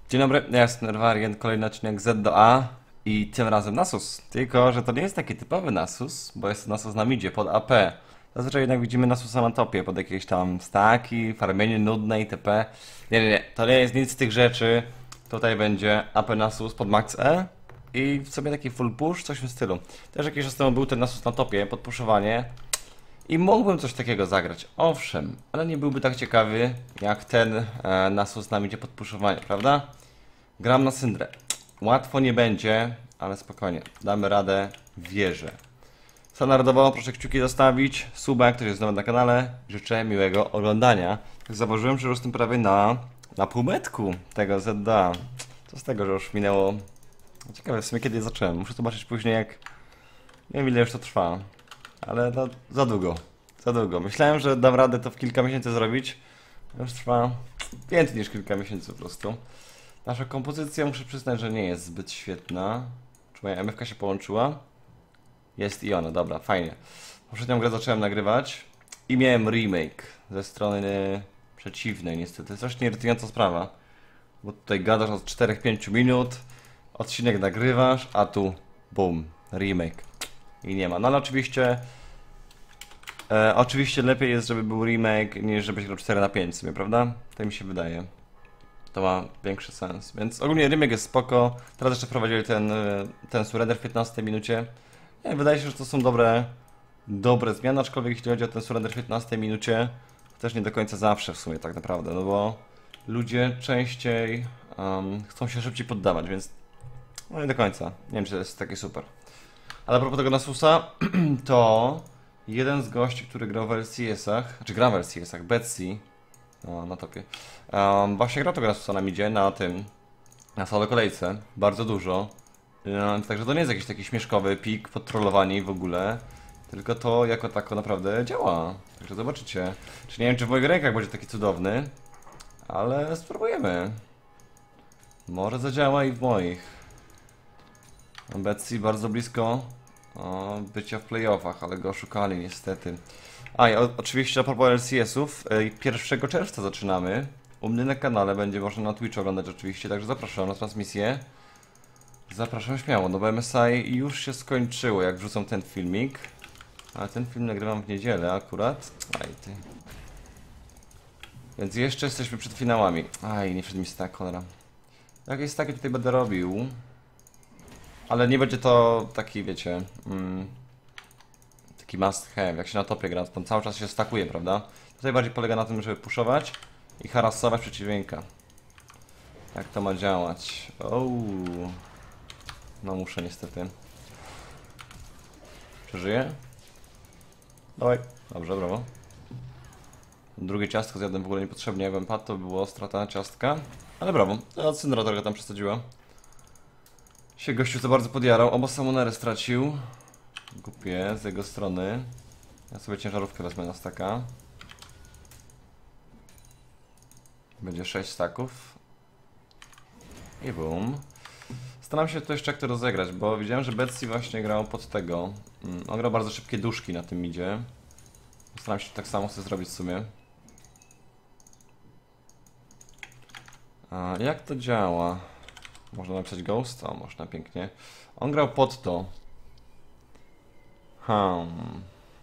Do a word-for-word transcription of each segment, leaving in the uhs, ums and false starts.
Dzień dobry, ja jestem Nerwarian, kolejny odcinek Z do A i tym razem Nasus. Tylko, że to nie jest taki typowy Nasus, bo jest to Nasus na midzie, pod A P. Zazwyczaj jednak widzimy Nasusa na topie, pod jakieś tam staki, farmienie nudne itp. Nie, nie, nie, to nie jest nic z tych rzeczy. Tutaj będzie A P Nasus pod max E i w sobie taki full push, coś w tym stylu. Też jakiś czas temu był ten Nasus na topie, podpuszowanie. I mógłbym coś takiego zagrać, owszem, ale nie byłby tak ciekawy jak ten e, Nasus na midzie podpuszowanie, prawda? Gram na Syndrę. Łatwo nie będzie, ale spokojnie, damy radę, wierzę. Standardowo proszę kciuki zostawić, suba, jak ktoś jest nowy na kanale. Życzę miłego oglądania. Tak zauważyłem, że już jestem prawie na, na półmetku tego Z D A. Co z tego, że już minęło... Ciekawe w sumie kiedy zacząłem. Muszę zobaczyć później jak... Nie wiem ile już to trwa. Ale no, za długo. Za długo. Myślałem, że dam radę to w kilka miesięcy zrobić. Już trwa więcej niż kilka miesięcy po prostu. Nasza kompozycja, muszę przyznać, że nie jest zbyt świetna. Czy moja M F K się połączyła? Jest i ona, dobra, fajnie. Poprzednią grę zacząłem nagrywać i miałem remake ze strony przeciwnej niestety. Strasznie irytująca sprawa. Bo tutaj gadasz od czterech pięciu minut, odcinek nagrywasz, a tu boom, remake. I nie ma. No ale oczywiście e, oczywiście lepiej jest, żeby był remake niż żebyś grał cztery na pięć sobie, prawda? To mi się wydaje. To ma większy sens. Więc ogólnie remake jest spoko. Teraz jeszcze wprowadzili ten, ten surrender w piętnastej minucie. Nie, wydaje się, że to są dobre, dobre zmiany, aczkolwiek jeśli chodzi o ten surrender w piętnastej minucie, to też nie do końca zawsze w sumie tak naprawdę, no bo ludzie częściej um, chcą się szybciej poddawać, więc no nie do końca. Nie wiem, czy to jest takie super. Ale a propos tego Nasusa, to jeden z gości, który grał w L C S-ach, czy gra w L C S-ach, Betsy, no, na topie, um, właśnie grał tego Nasusa na midzie, na tym, na solo kolejce, bardzo dużo. Um, także to nie jest jakiś taki śmieszkowy pik, podtrollowani w ogóle, tylko to jako tako naprawdę działa. Także zobaczycie. Czy nie wiem, czy w moich rękach będzie taki cudowny, ale spróbujemy. Może zadziała i w moich. Betsy bardzo blisko o, bycia w playoffach, ale go oszukali niestety. A i o, oczywiście a propos L C S-ów, pierwszego czerwca zaczynamy. U mnie na kanale będzie można na Twitch oglądać oczywiście, także zapraszam na transmisję. Zapraszam śmiało, no bo M S I już się skończyło, jak wrzucą ten filmik. Ale ten film nagrywam w niedzielę akurat. Aj ty. Więc jeszcze jesteśmy przed finałami. Aj, nie wszedł mi stack, cholera. Jakieś takie tutaj będę robił. Ale nie będzie to taki, wiecie, mm, taki must have, jak się na topie gra, to tam cały czas się stakuje, prawda? Tutaj bardziej polega na tym, żeby puszować i harasować przeciwnika. Jak to ma działać? Ouu. No muszę niestety. Przeżyję? Dawaj. Dobrze, brawo. Drugie ciastko zjadłem w ogóle niepotrzebnie, jakbym padł, to było strata ciastka. Ale brawo, a Syndra trochę tam przesadziła. Się gościu za bardzo podjarał, oba samonery stracił. Głupie z jego strony. Ja sobie ciężarówkę wezmę na staka. Będzie sześć staków. I boom. Staram się tu jeszcze jak to rozegrać, bo widziałem, że Betsy właśnie grał pod tego. On grał bardzo szybkie duszki na tym midzie. Staram się tak samo sobie zrobić w sumie. A jak to działa? Można napisać Ghost? O, można pięknie. On grał pod to. Hmm.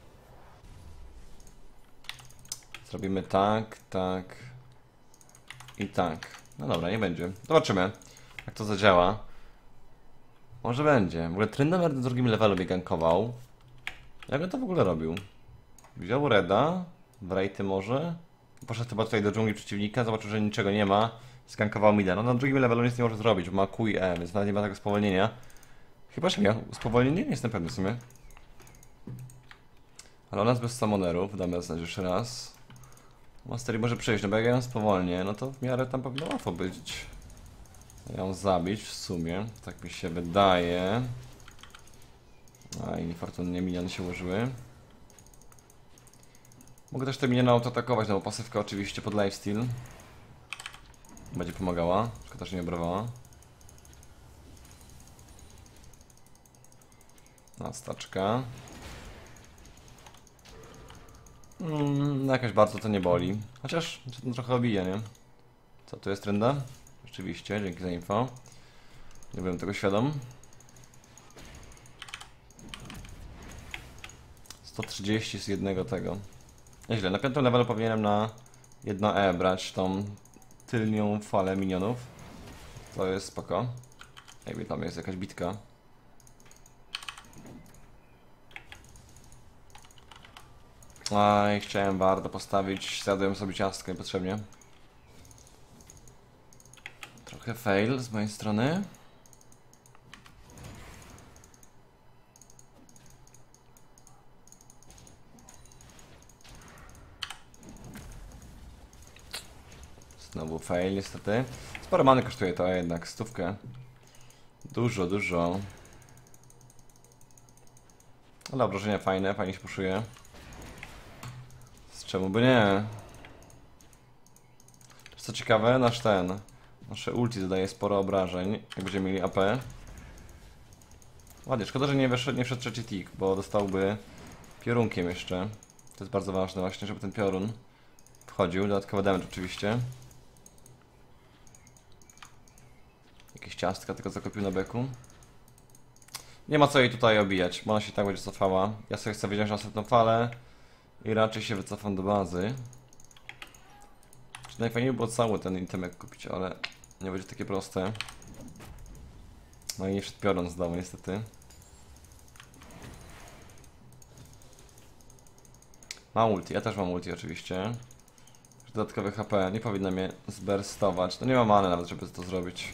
Zrobimy tak, tak i tak. No dobra, nie będzie. Zobaczymy, jak to zadziała. Może będzie. W ogóle Tryndamere na drugim levelu mnie gankował. Jak on to w ogóle robił? Wziął Reda, w rejty może. Poszedł chyba tutaj do dżungli przeciwnika, zobaczył, że niczego nie ma. Skankował mida. No na drugim levelu nic nie może zrobić, bo ma Q i E, więc nawet nie ma tego spowolnienia. Chyba, że miał spowolnienie? Nie jestem pewny w sumie. Ale ona jest bez summonerów, damy znać jeszcze raz. Mastery może przejść, no bo jak ja ją spowolnię, no to w miarę tam pewno łatwo być. Ją zabić w sumie, tak mi się wydaje. A i niefortunnie miniony się ułożyły. Mogę też te miniony autoatakować, no bo pasywka oczywiście pod lifesteal będzie pomagała, szkoda, że nie obrywała. No, staczka. Mm, no jakoś bardzo to nie boli. Chociaż no, trochę obija, nie? Co tu jest trenda? Rzeczywiście, dzięki za info. Nie byłem tego świadom. sto trzydzieści z jednego tego. Nieźle, na piątym levelu powinienem na jedno E brać tą tylnią falę minionów. To jest spoko. Jakby tam jest jakaś bitka. Aj, chciałem bardzo postawić, zjadłem sobie ciastko niepotrzebnie. Trochę fail z mojej strony. Znowu fail niestety. Sporo many kosztuje to jednak, stówkę. Dużo, dużo. Ale obrażenia fajne, fajnie się puszuje. Z czemu by nie? Co ciekawe, nasz ten, nasze ulti zadaje sporo obrażeń, jak będziemy mieli A P. Ładnie, szkoda, że nie wszedł, nie wszedł trzeci tick, bo dostałby piorunkiem jeszcze. To jest bardzo ważne właśnie, żeby ten piorun wchodził, dodatkowy damage oczywiście. Jakieś ciastka tylko zakopił na beku. Nie ma co jej tutaj obijać, bo ona się tak będzie cofała. Ja sobie chcę wziąć następną falę i raczej się wycofam do bazy. Najfajniej by było cały ten itemek kupić, ale nie będzie takie proste. No i nie wszedł piorun z domu niestety. Mam ulti, ja też mam ulti oczywiście. Dodatkowe H P, nie powinno mnie zberstować. No nie mam many nawet, żeby to zrobić.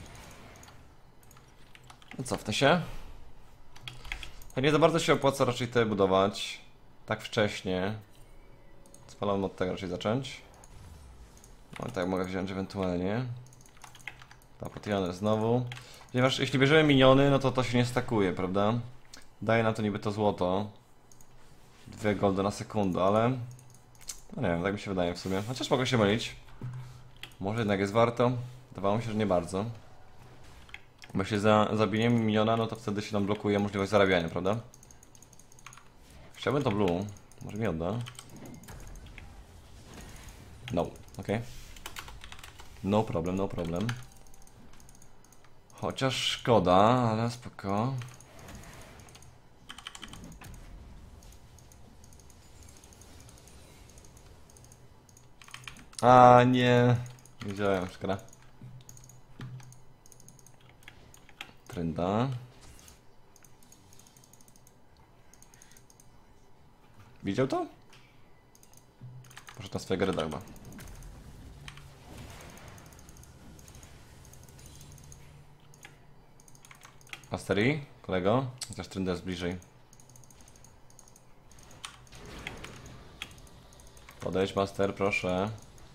No cofnę się. Nie za bardzo się opłaca raczej te budować tak wcześnie. Spalamy od tego raczej zacząć. No tak mogę wziąć ewentualnie. Ta potiony znowu. Ponieważ jeśli bierzemy miniony, no to to się nie stakuje, prawda? Daje nam to niby to złoto. Dwie goldy na sekundę, ale... No nie wiem, tak mi się wydaje w sumie. Chociaż mogę się mylić. Może jednak jest warto. Wydawało mi się, że nie bardzo. Bo jeśli za, zabijemy miniona, no to wtedy się nam blokuje możliwość zarabiania, prawda? Chciałbym to blue. Może mi odda. No, okej. Okay. No problem, no problem. Chociaż szkoda, ale spoko. A nie. Wiedziałem, szkoda. Trynda. Widział to? Poszedł na swojego reda chyba. Mastery, kolego. Chociaż Trynda jest bliżej. Podejdź, master, proszę.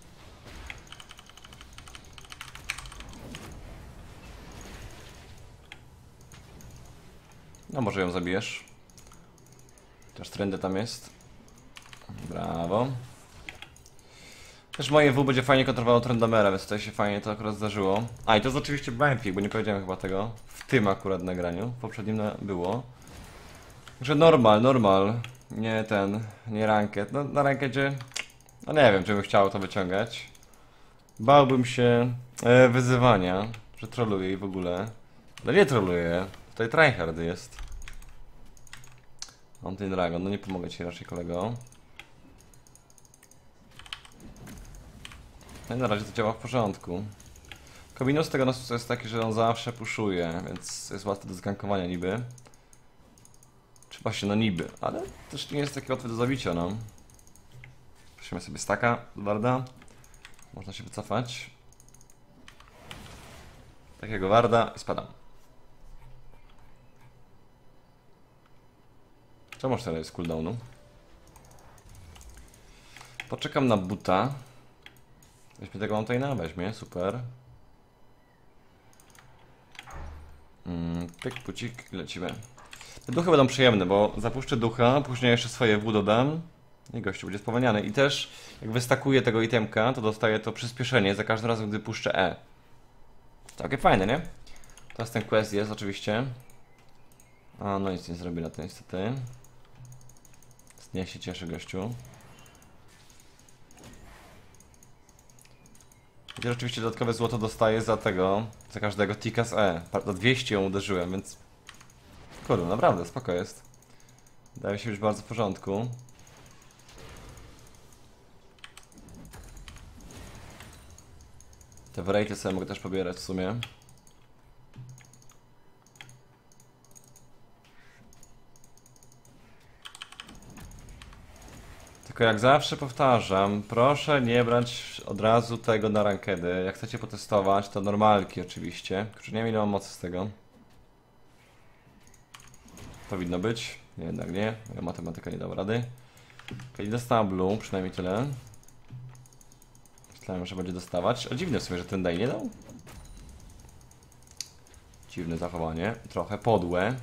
No może ją zabijesz. Chociaż Trynda tam jest. Brawo. Też moje W będzie fajnie kontrolowało Tryndamera, więc tutaj się fajnie to akurat zdarzyło. A i to jest oczywiście Vampik, bo nie powiedziałem chyba tego. W tym akurat nagraniu. W poprzednim było. Także normal, normal. Nie ten, nie ranket. No na rankedzie... No nie wiem, czy bym chciał to wyciągać. Bałbym się e, wyzywania, że trolluję i w ogóle. Ale nie trolluję. Tutaj tryhard jest. Mountain Dragon, no nie pomogę ci raczej, kolego. No i na razie to działa w porządku. Minus tego Nasusa jest taki, że on zawsze puszuje, więc jest łatwy do zgankowania niby. Czy właśnie no niby, ale też nie jest taki łatwy do zabicia, no. Prosimy sobie staka z Warda. Można się wycofać. Takiego Warda i spadam. Czemu teraz jest cooldownu? Poczekam na buta. Weźmy tego Mountaina, weźmie, super. Mm, pyk, pucik i lecimy. Te duchy będą przyjemne, bo zapuszczę ducha, później jeszcze swoje W dodam i gościu będzie spowalniany. I też jak wystakuję tego itemka, to dostaję to przyspieszenie za każdym razem, gdy puszczę E. Takie fajne, nie? Teraz ten quest jest oczywiście. A no nic nie zrobi na to niestety. Nie się cieszy gościu. I oczywiście dodatkowe złoto dostaję za tego, za każdego tika z E. Do dwieście ją uderzyłem, więc... Kurde, naprawdę, spoko jest. Wydaje się już bardzo w porządku. Te wrejty sobie mogę też pobierać w sumie. Tylko jak zawsze powtarzam, proszę nie brać od razu tego na rankedy. Jak chcecie potestować, to normalki oczywiście. Kurczę, nie wiem ile mam mocy z tego. Powinno być, nie, jednak nie. Moja matematyka nie dała rady. Ok, dostała blue, przynajmniej tyle. Myślałem, że będzie dostawać. O, dziwne w sumie, że ten day nie dał. Dziwne zachowanie, trochę podłe.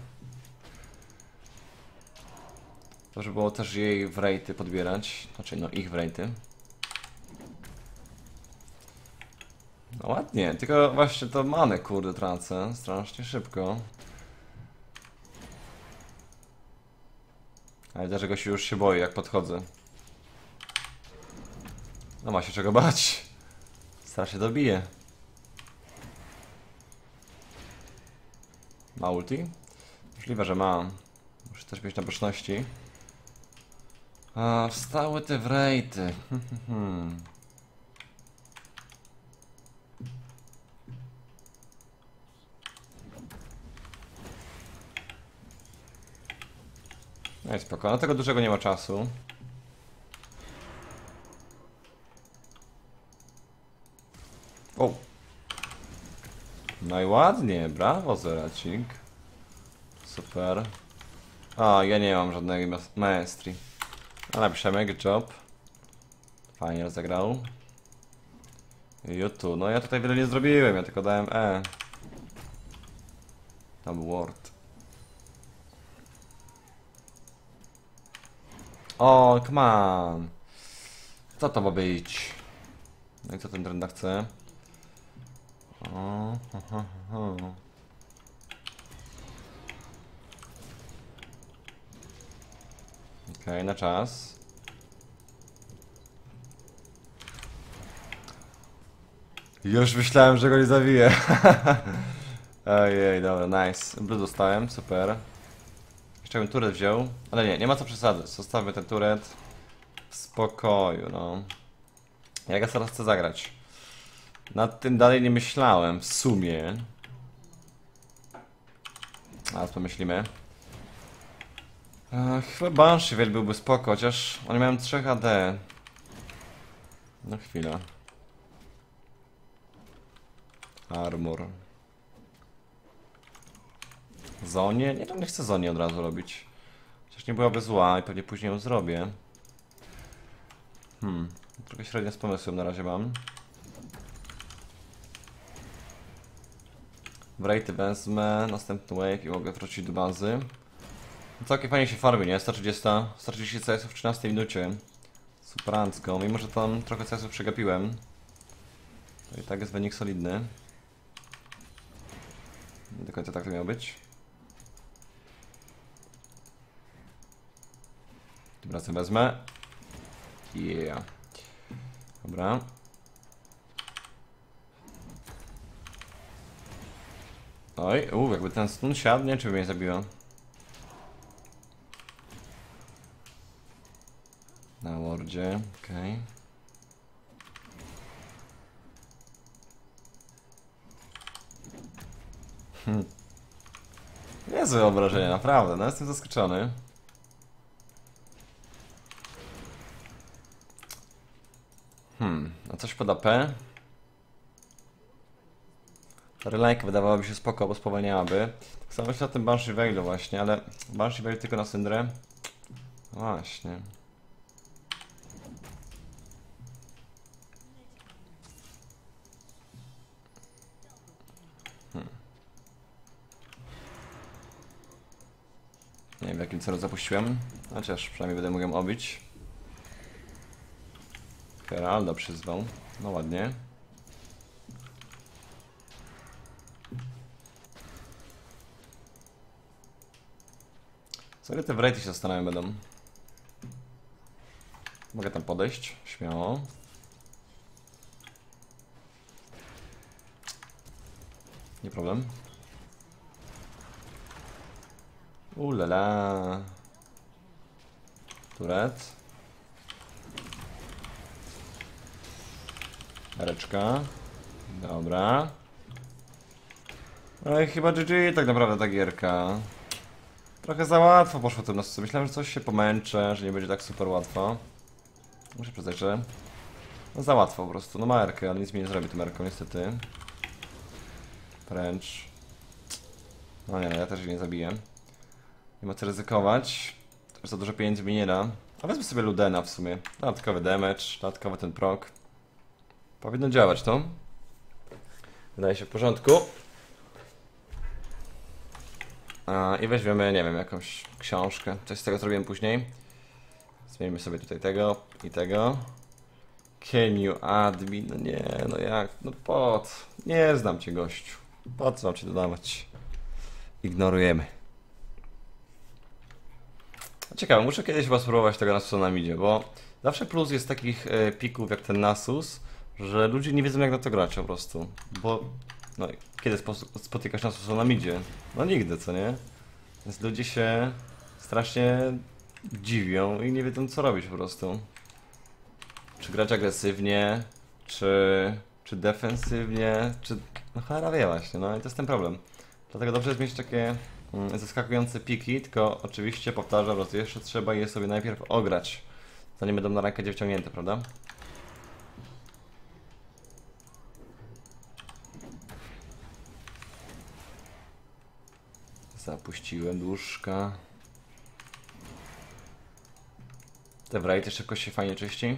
To, żeby było też jej wrejty podbierać. Znaczy, no ich wrejty. No ładnie, tylko właśnie to manę kurde tracę strasznie szybko. Ale dlaczego się już się boję jak podchodzę? No ma się czego bać. Strasznie dobije. Ma ulti? Możliwe, że ma. Muszę też mieć na boczności. A, wstały te wrejty. No i spoko, na tego dużego nie ma czasu. O! No i ładnie, brawo Zeracik. Super. A, ja nie mam żadnej ma maestrii. Ale piszemy, good job. Fajnie rozegrał. YouTube, no ja tutaj wiele nie zrobiłem, ja tylko dałem E. Tam word. O, come on. Co to ma być? No i co ten trenda chce? O, ho, ho, ho. Okej, okay, na czas. Już myślałem, że go nie zawiję. Ojej, dobra, nice. Blue dostałem, super. Jeszcze bym turet wziął. Ale nie, nie ma co przesadzać. Zostawmy ten turet w spokoju, no. Jak ja teraz chcę zagrać? Nad tym dalej nie myślałem, w sumie. Teraz pomyślimy. Ech, chyba Banshee byłby spoko, chociaż oni mają trzy H D. No chwila. Armor. Zonie? Nie, to nie chcę Zonie od razu robić. Chociaż nie byłaby zła i pewnie później ją zrobię. Hmm, trochę średnio z pomysłem na razie mam. Wrejty wezmę, następny wave i mogę wrócić do bazy. Całkiem fajnie się farmi, nie? sto trzydzieści, sto trzydzieści C S w trzynastej minucie. Superancko, mimo że tam trochę C S-ów przegapiłem. To i tak jest wynik solidny. Nie do końca tak to miało być. Tym razem wezmę. Yeah. Dobra. Oj, uuu, jakby ten stun siadł, nie, czy by mnie zabiło. Na wardzie, okej. Okay. Hmm. Niezłe obrażenie, naprawdę, no jestem zaskoczony. Hmm, a coś pod A P? Relajka wydawałaby się spoko, bo spowalniałaby. Tak samo myślę o tym Banshee Veilu właśnie, ale Banshee Veil tylko na Syndrę. Właśnie. Hmm. Nie wiem w jakim celu zapuściłem, chociaż przynajmniej będę mógł ją obić. Heralda przyzwał, no ładnie. Co te wrejty się zastanawiam będą. Mogę tam podejść, śmiało. Nie problem. Ulala. Turet. Reczka. Dobra. No i chyba G G tak naprawdę ta gierka. Trochę za łatwo poszło tym Nasusem. Myślałem, że coś się pomęczę, że nie będzie tak super łatwo. Muszę przyznać, że no za łatwo po prostu. No ma erkę, ale nic mi nie zrobi tym erką niestety. Wręcz. No nie, no ja też jej nie zabiję. Nie ma co ryzykować. Też za dużo pieniędzy mi nie da. A wezmę sobie Ludena w sumie. Dodatkowy damage, dodatkowy ten proc. Powinno działać to. Wydaje się w porządku. A, I weźmiemy, nie wiem, jakąś książkę. Coś z tego zrobiłem później. Zmienimy sobie tutaj tego i tego. Can you add me? No nie, no jak? No po co? Nie znam cię, gościu. Po co mam cię dodawać? Ignorujemy. Ciekawe, muszę kiedyś chyba spróbować tego Nasusa na midzie, bo zawsze plus jest takich e, pików jak ten Nasus, że ludzie nie wiedzą jak na to grać po prostu. Bo no, kiedy spo, spotykasz Nasusa na midzie? No nigdy, co nie? Więc ludzie się strasznie dziwią i nie wiedzą co robić po prostu. Czy grać agresywnie, czy, czy defensywnie, czy... No cholera wie właśnie, no i to jest ten problem. Dlatego dobrze jest mieć takie mm, zaskakujące piki, tylko oczywiście powtarzam, że jeszcze trzeba je sobie najpierw ograć, zanim będą na rękę wciągnięte, prawda? Zapuściłem duszka. Te wrajty szybko się fajnie czyści.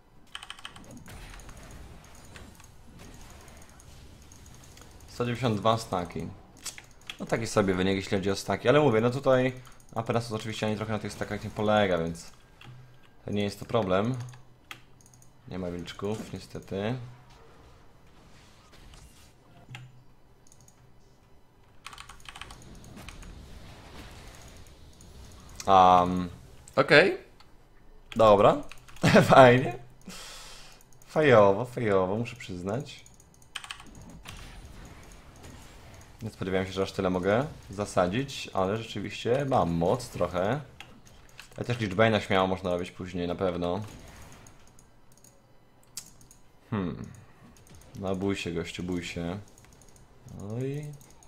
sto dziewięćdziesiąt dwa staki. No taki sobie wynik, jeśli chodzi o staki, ale mówię, no tutaj Aperasus oczywiście ani trochę na tych stakach nie polega, więc to nie jest to problem. Nie ma wilczków, niestety. Um, Okej. Okay. Dobra. Fajnie. Fajowo, fajowo, muszę przyznać. Nie spodziewałem się, że aż tyle mogę zasadzić, ale rzeczywiście mam moc trochę. Ale też Lichbane'a śmiało można robić później, na pewno. Hmm. No bój się, gościu, bój się. Oj.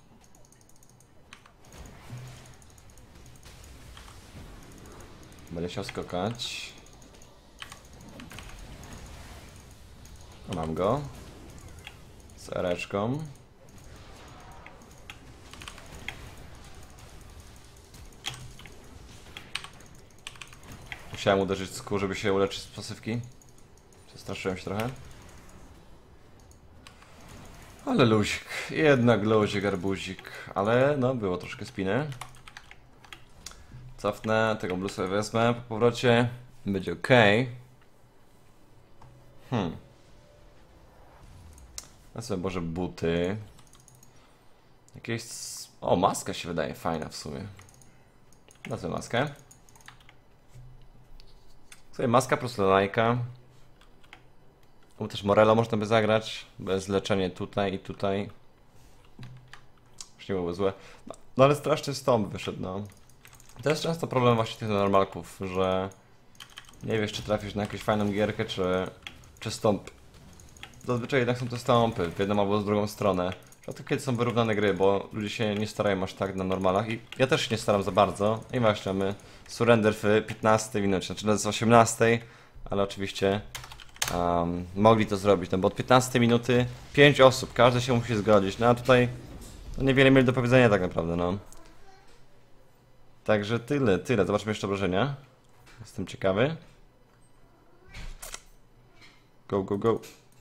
Będę chciał skakać. No, mam go. Z ereczką. Musiałem uderzyć z kół, żeby się uleczyć z pasywki. Przestraszyłem się trochę. Ale luzik. Jednak luzik, arbuzik. Ale no, było troszkę spiny. Cofnę, tego bluesa sobie wezmę po powrocie. Będzie ok. Hmm. Wezmę może buty. Jakieś... O, maska się wydaje fajna w sumie. Wezmę maskę. Sobie maska plus lajka. Tu też Morello można by zagrać. Bez leczenia tutaj i tutaj. Już nie byłoby złe. No, no ale straszny stąd wyszedł, no. To jest często problem właśnie tych normalków, że nie wiesz, czy trafisz na jakąś fajną gierkę, czy, czy stąp. Zazwyczaj jednak są to stąpy, w jedną albo z drugą stronę. Rzadko kiedy są wyrównane gry, bo ludzie się nie starają aż tak na normalach i ja też się nie staram za bardzo. I właśnie mamy surrender w piętnastej minucie, znaczy z osiemnastej, ale oczywiście um, mogli to zrobić, no bo od piętnastej minuty pięć osób, każdy się musi zgodzić, no a tutaj no niewiele mieli do powiedzenia tak naprawdę, no. Także tyle, tyle. Zobaczmy jeszcze obrażenia. Jestem ciekawy. Go, go, go.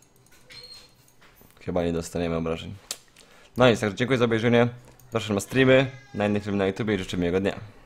Chyba nie dostaniemy obrażeń. No i także dziękuję za obejrzenie. Zapraszam na streamy, na innych filmach na YouTube i życzę miłego dnia.